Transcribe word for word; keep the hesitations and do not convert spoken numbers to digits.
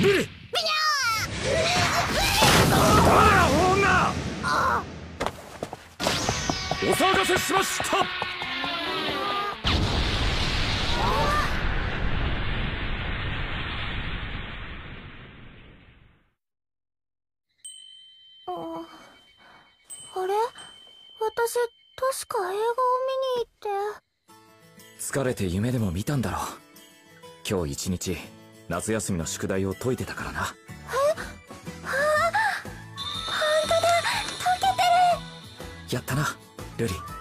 ルリ。ああ、女。お騒がせしました。 あれ、私確か映画を見に行って。 疲れて夢でも見たんだろう。今日一日夏休みの宿題を解いてたからな。 え、ああ、ほんとだ、解けてる。 やったなルリ。